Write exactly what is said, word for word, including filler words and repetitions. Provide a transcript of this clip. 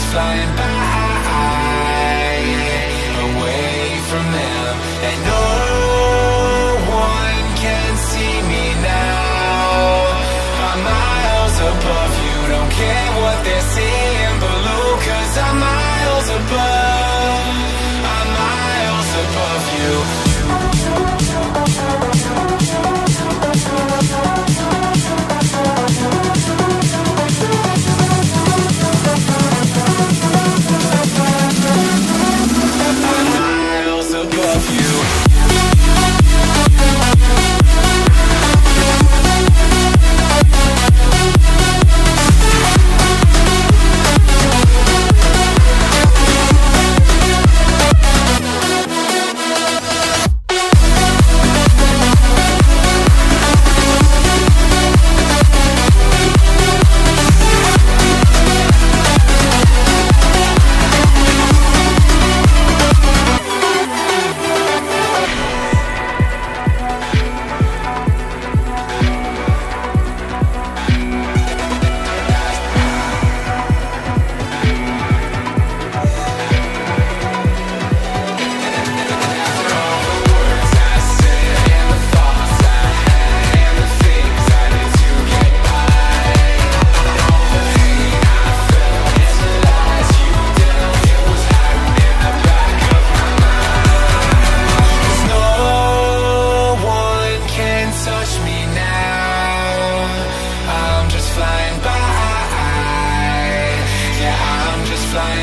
flying by, away from them. And no one can see me now. I'm miles above you, don't care what they're saying below, 'cause I'm miles above, I'm miles above you. Flying